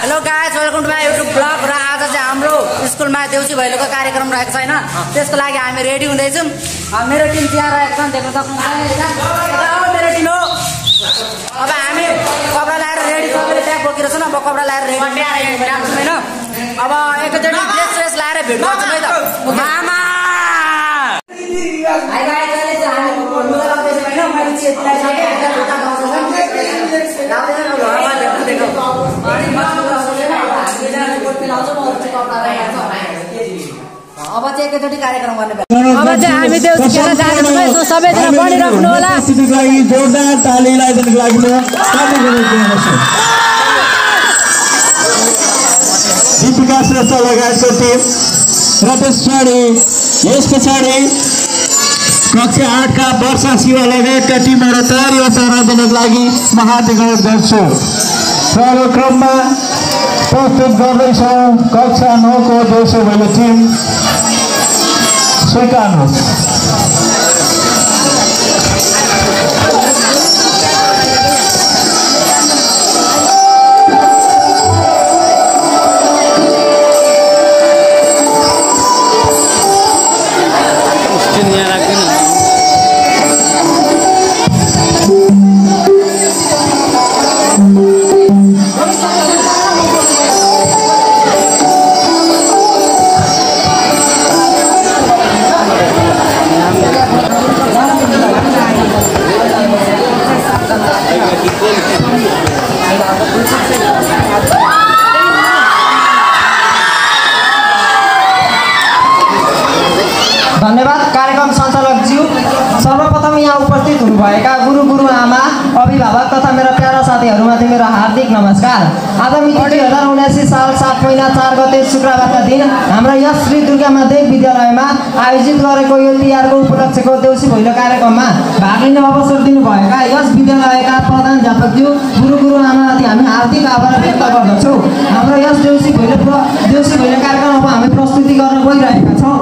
Hello guys, welcome to my YouTube blog. र आज चाहिँ हाम्रो स्कुलमा देउसी भैलोको कार्यक्रम रहेको छैन, त्यसको लागि हामी रेडी हुँदैछौँ। मेरो टिम त्यहाँ रहेको छ, देख्न सक्नुहुन्छ। मेरो टिम हो। अब हामी कपडा लगाएर रेडी, सबैले ट्याग बोकेर छौँ। अब कपडा लगाएर रेडी राख्छौँ होइन। अब एकचोटि ड्रेस लगाएर भेट गर्छौँ है त। मामा अब चाहिँ एकैचोटि कार्यक्रम गर्ने। अब चाहिँ हामी देउसी खेल्न जाँदैछौँ। सबैजना बनिराख्नु होला। जोरदार ताली लगाइदिनुको लागि दीपिका श्रेष्ठ लगायतको टिम र त्यस पछाडि यस पछाडि कक्षा 8 का वर्षा शिवा लगायतका टिमहरू तयारी अवस्थामा दिनको लागि म हार्दिक अनुरोध गर्छु। र क्रममा प्रस्तुत गर्दैछौँ कक्षा 9 को देउसी भैलो टिम। स्वीकार्नुहोस्। धन्यवाद कार्यक्रम सञ्चालकज्यू। सर्वप्रथम यहाँ उपस्थित हुनुभएका गुरु आमा, अभिभावक तथा मेरा प्यारा साथीहरूमाथि मेरो हार्दिक नमस्कार। आज मिति 2079 साल 7 महिना 4 गते शुक्रबारका दिन हाम्रा यस श्री दुर्गा माध्यमिक विद्यालयमा आयोजित गरेको यो तिहारको उपलक्ष्यको देउसी भैलो कार्यक्रममा भाग लिने अवसर दिनुभएका यस विद्यालयका प्रधानाध्यापकज्यू, गुरु आमामाथि हामी हार्दिक आभार व्यक्त गर्दछौँ। हाम्रो यस देउसी भैलो कार्यक्रम अब हामी प्रस्तुति गर्न गइरहेका छौँ।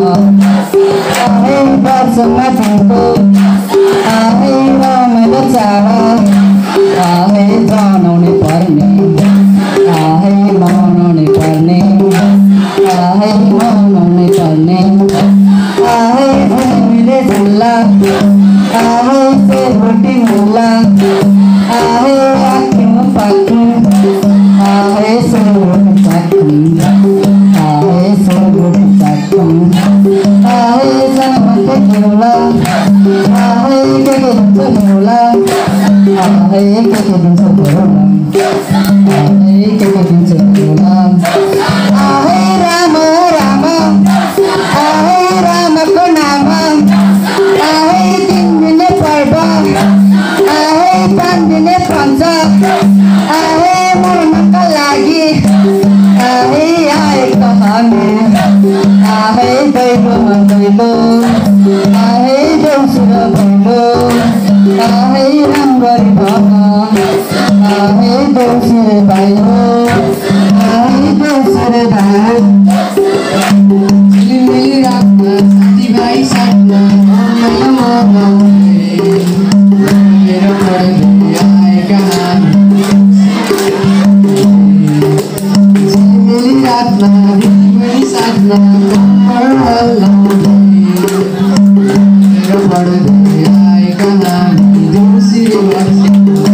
आहे वर्षमा तिम्रो आहे रमाइलो चाड आहे जनाउने पर्ने आहे मनाउने पर्ने आहे मनाउने पर्ने आहे झुमिले झुल्ला आहे सेलरोटी मुल्ला आहे आख्यौँ पाख्यौँ आहे सेलरोटी पाख्यौँ आहे सेलरोटी पाख्यौँ आहे जमाते खेउला आहे के दिन्छ खेउला आहे के दिन्छ खेउला आहे के दिन्छ खेउला आहे राम राम आहे रामको नाम आहे 3 दिने पर्व आहे 5 दिने पञ्च आहे मर्नका लागि आहे आएको हामी आहे दैलोमा दैलो आहे देउसुर भैलो आहे राम्ररी भन आहे देउसुर भैलो आहे देउसुर भाइ झिलिमिली रातमा साथीभाइ साथमा रमाइलो मनाउँदै मेरो पढ्दै आएका हामी झिलिमिली रातमा दिदीबहिनी साथमा कम्मर हल्लाउँदै मेरो पढ्दै आएका हामी देउसिरे बस्छौँ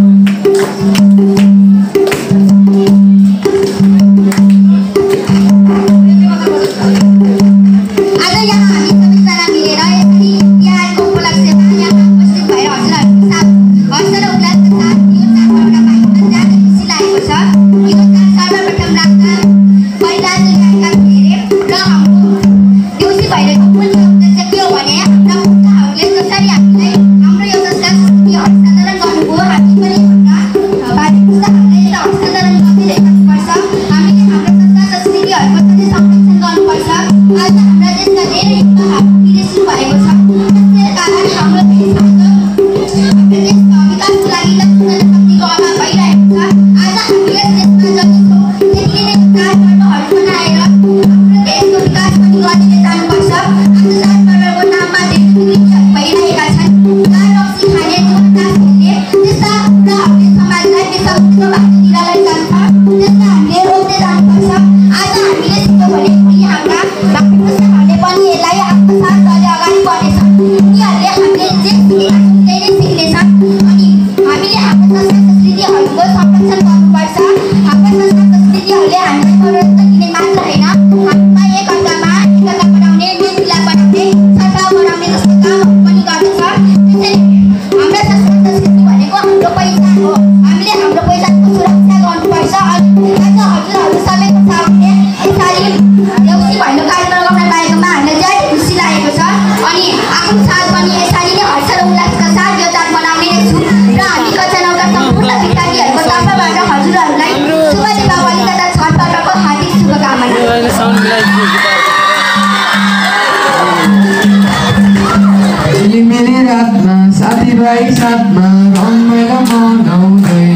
साथीभाइ साथमा रमाइलो मनाउँदै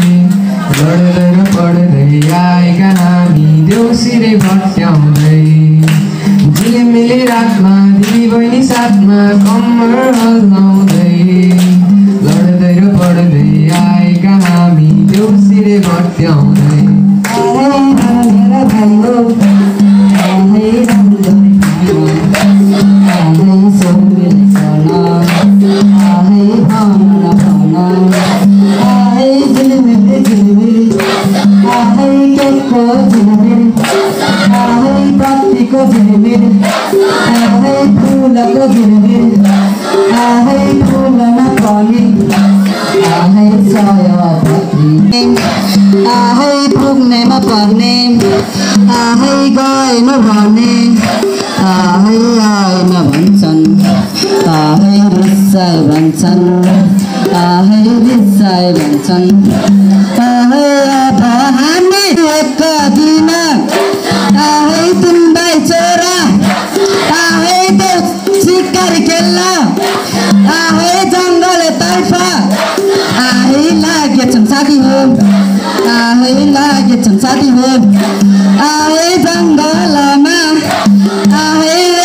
लड्दै र पढ्दै आएका हामी देउसिरे भट्याउँदै झिलिमिली रातमा दिदीबहिनी साथमा कम्मर हल्लाउँदै लड्दै र पढ्दै आएका हामी देउसिरे भट्याउँदै आहै पुग्नेमा पर्ने आहै गएन भने आहै आएन भन्छन् आहै रिसाए भन्छन् आहै रिसाए भन्छन् आहै अब हामी एक दिन आहै तिम्रै छोरा आहै देउ सिकारी खेल्ला आहै जङ्गल तर्फ आहै लागेछन् साथी हो आहै लागेछन् साथी हो आहै जङ्गलमा आहै एक मिनट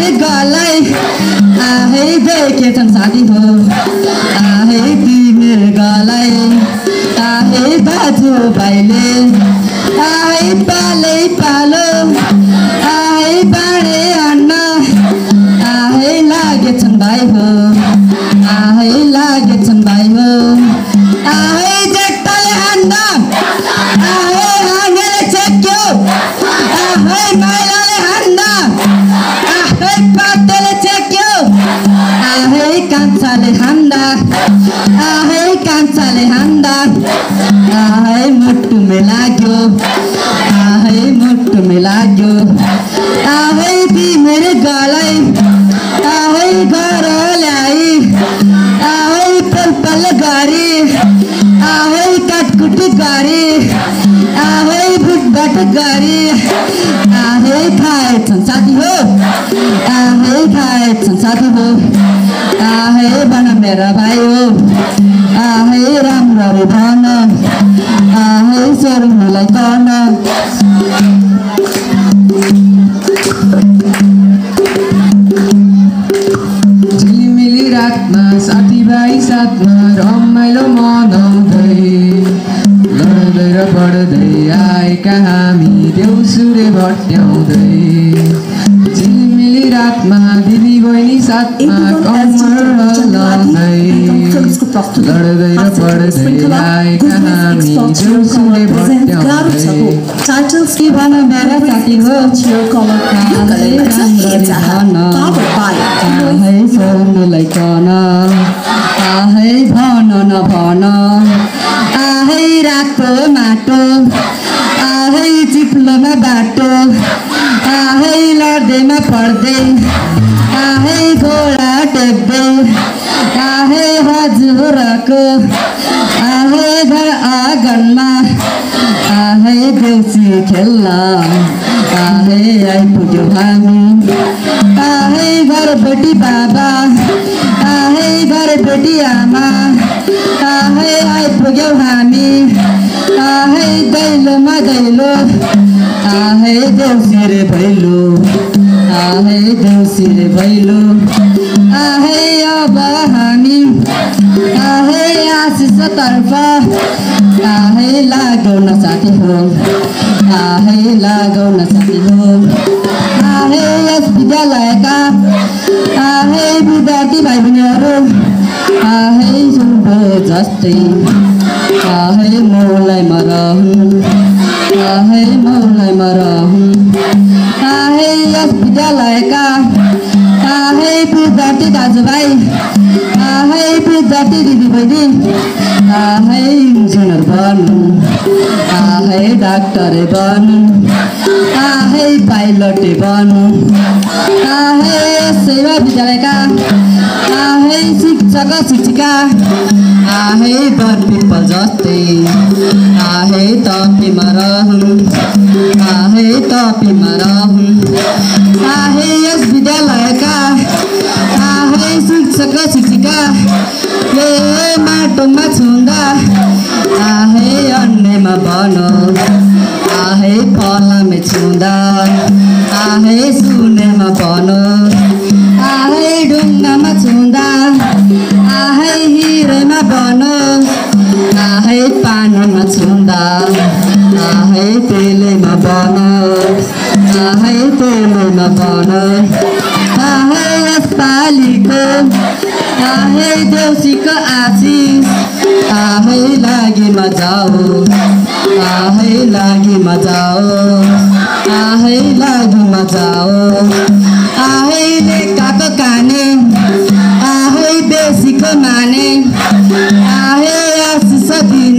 तिमीले गलाई आहै देखेछन् साथी हो आहै तिमीले गलाई आहै दाजु भाइले आहै पालै पालो आहै बाँडे अन्न आहै लागेछन् भाइ हो आहै लागेछन् भाइ हो आहै जेठले हान्दा आहै हानेले चेक्यो आहै माइलाले हान्दा आहै पातेले चेक्यो आहै कान्छाले हान्दा आहै कान्छाले हान्दा आहै मुटुमे लाग्यो आहै मुटुमे लाग्यो आहै तिमीले गलाई आहै घर ल्याई आहै पलपल गरी आहै काटकुट गरी आहै भुटबाट गरी आहै खाएछन् साथी हो आहै खाएछन् साथी हो आहै भन मेरा भाइ हो आहै राम्ररी भन आहै सोर्नुलाई कन झिलिमिली रातमा साथीभाइ साथमा रमाइलो मनाउँदै लड्दै र पढ्दै आएका हामी देउसुरे भट्याउँदै झिलिमिली रातमा दिदी बहिनी साथमा कम्मर हल्लाउँदै लड्दै र पढ्दै आएका हामी देउसुरे भट्याउँदै के भन मेरा साथी हो आहै राम्ररी भन आहै सोर्नुलाई कन आहै भन नभन आहै रातो माटो आहै चिप्लोमा बाटो आहै लड्दैमा पढ्दै आहै घोडा टेक्दै आहै हजुरको आहै घर आँगनमा आहै देउसी खेल्न आहै आइपुग्यो हामी आहै घर बेटी बाबा आहै घर बेटी आमा आहै आइपुग्यौ हामी आहै दैलोमा दैलो आहै देउसिरे भैलो आहै देउसिरे भैलो आहै अब हामी आहै आशिष तर्फ आहै लागौ न साथी हो आहै लागौ न साथी हो आहै यस विद्यालयका आहै विद्यार्थी भाइ बहिनीहरू आहै सुन्भो जस्तै आहै मौलाई मरहुँ आहै मौलाई मरहुँ आहै यस विद्यालयका आहै विद्यार्थी दाजुभाइ आहै विद्यार्थी दिदीबहिनी आहै इन्जिनियर बन्नु आहै डाक्टरै बन्नु आहै पाइलटै बन्नु आहै सेवा विद्यालयका आहै शिक्षक शिक्षिका आहै वन पिपल जस्तै आहै तपीमा रहौँ आहै तपीमा रहौँ आहै यस विद्यालयका आहै शिक्षक शिक्षिका ए माटोमा छुँदा आहै अन्यमा बन आहै फलामे छुँदा आहै सुनेमा बन आहै ढुङ्गामा छुँदा आहै हिरेमा बन आहै पानीमा छुँदा आहै तेलैमा बन आहै तेलैमा बन आहै यसपालिको आहै देउसीको आशिष आहै लागि मजाओ आहै लागि मजाओ आहै लागि मजाओ आहै लेकाको काने आहै बेसीको माने आहै आशिष दिन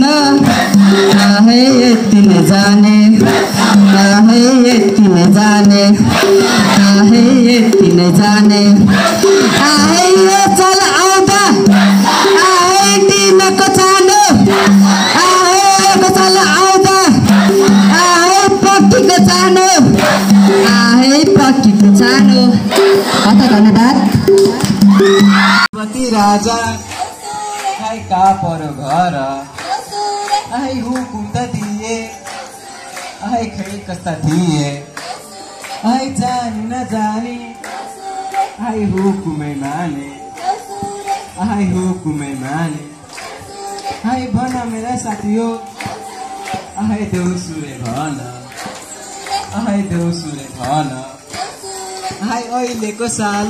आहै यति नै जाने आहै यति नै जाने आहै यति नै जाने आहै यो चल आउँदा आहै टिमको छानो आहै यो चल आउँदा आहै पक्कीको छानो आहै पक्कीको छानो कता धन्यवाद राजा आहै का परो घर आहै हुकुम त दिए आहै खै कस्ता थिए आहै जानी नजानी आई हुकुमै माने आई हुकुमै माने आई भन मेरा साथी हो आई देउसुरे भन आई देउसुरे भन आई अहिलेको साल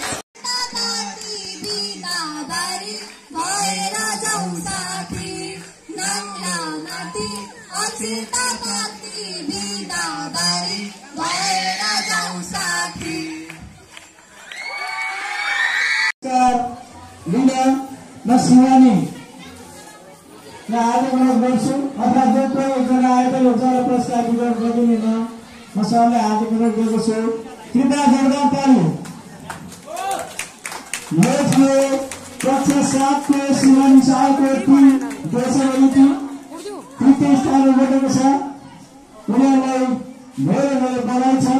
लिडर म शिवानी र आज म गर्छु अथवा जो कोही एकजना आएका हुन्छ र पुरस्कार वितरण गरिदिनु म सबैलाई हार्दिक अनुरोध गरेको छु कृपया जोरदार ताली मेरो थियो कक्षा 7 को शिवानी सालको टिम देशभरिको तृतीय स्थान ओगटेको छ उनीहरूलाई धेरै बधाई छ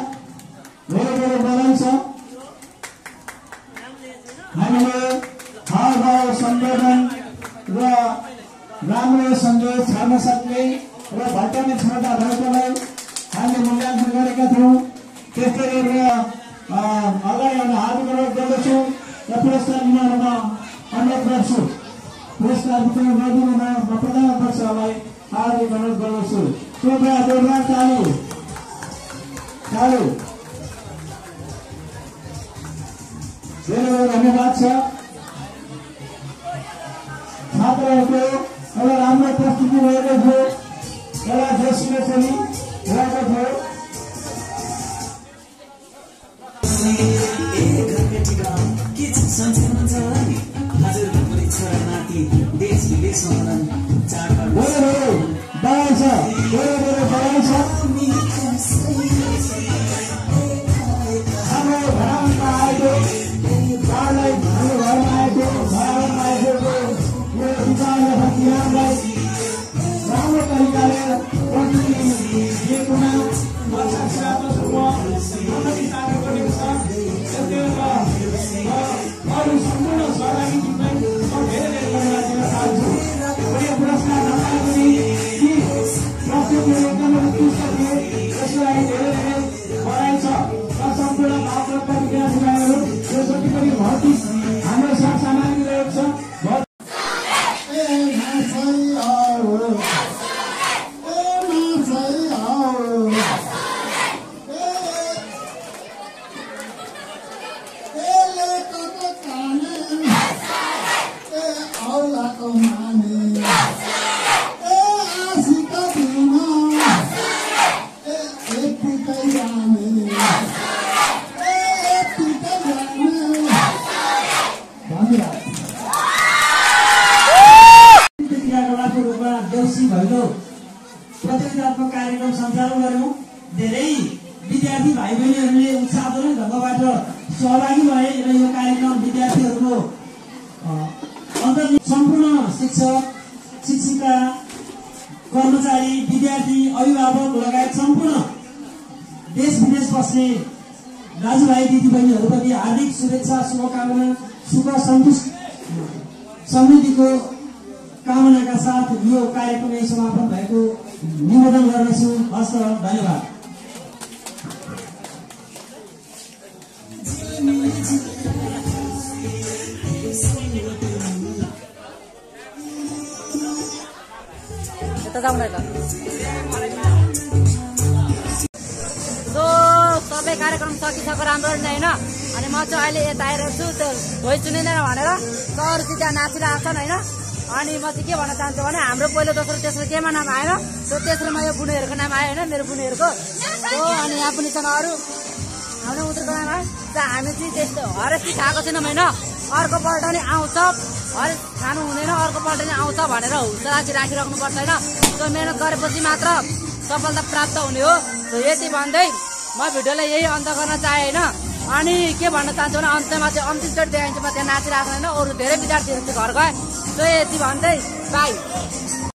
हामीले हावभाव सम्बोधन र राम्रो सन्देश छर्न सक्ने र भट्टाउने क्षमता भएकोलाई हामीले मूल्याङ्कन गरेका थियौँ। त्यस्तै गरेर अगाडि आउन हार्दिक अनुरोध गर्दछु र पुरस्कार लिनमा अनुरोध गर्छु। पुरस्कार वितरण गरिदिनुमा म प्रधान अध्यक्षलाई हार्दिक अनुरोध गर्दछु। कृपया जोरदार ताली धेरै धन्यवाद छ। छात्रहरूको एउटा राम्रो प्रस्तुति रहेको थियो, एउटा जोसिलो पनि रहेको थियो। राम्रो तरिकाले दिएकोमा अरू सम्पूर्ण सहभागी टिमलाई धेरै धन्यवाद दिन चाहन्छु। पुरस्कार नपाएकोले कि प्रस्तुतिहरू एकदमै उत्कृष्ट थिए, त्यसको लागि धेरै बधाई छ। र सम्पूर्ण भावप्रक्त विद्यार्थीहरू यो जति पनि भौतिक हाम्रो सरसामाग्री रहेको छ प्रतियोगितात्मक कार्यक्रम सञ्चालन गर्यौं। धेरै विद्यार्थी भाइ बहिनीहरूले उत्साहजनक ढङ्गबाट सहभागी भए र यो कार्यक्रम विद्यार्थीहरूको सम्पूर्ण शिक्षक शिक्षिका कर्मचारी विद्यार्थी अभिभावक लगायत सम्पूर्ण देश विदेश बस्ने दाजुभाइ दिदीबहिनीहरूप्रति हार्दिक शुभेच्छा शुभकामना सुख सन्तुष्टि समृद्धिको कामनाका साथ यो कार्यक्रम यही समापन भएको निवेदन गर्दछु। हस्त धन्यवाद। सबै कार्यक्रम सकिसक्यो राम्रो नि होइन। अनि म चाहिँ अहिले यता आइरहेको छु त्यो भोइस सुनिँदैन भनेर सरहरू त्यहाँ नाचिरहेको छन् होइन। अनि म चाहिँ के भन्न चाहन्छु भने हाम्रो पहिलो दोस्रो तेस्रो केमा नाम आएन, त्यो तेस्रोमा यो बुनेहरूको नाम आयो होइन, मेरो बुनेहरूको। अनि यहाँ पनि छन् अरू हाम्रो उत्रको नाम आयो। हामी चाहिँ त्यस्तो हरेक चिज खाएको छैनौँ होइन। अर्कोपल्ट नि आउँछ, हरेक खानु हुँदैन, अर्कोपल्ट नि आउँछ भनेर हुँच राखिराख्नुपर्छ होइन। त्यो मेहनत गरेपछि मात्र सफलता प्राप्त हुने हो। यति भन्दै म भिडियोलाई यही अन्त गर्न चाहे होइन। अनि के भन्न चाहन्छु भने अन्त्यमा चाहिँ अन्तिमचोटि देखाइन्छ म त्यहाँ नाचिरहेको होइन। अरू धेरै विद्यार्थीहरू चाहिँ घर गए। यति भन्दै बाई।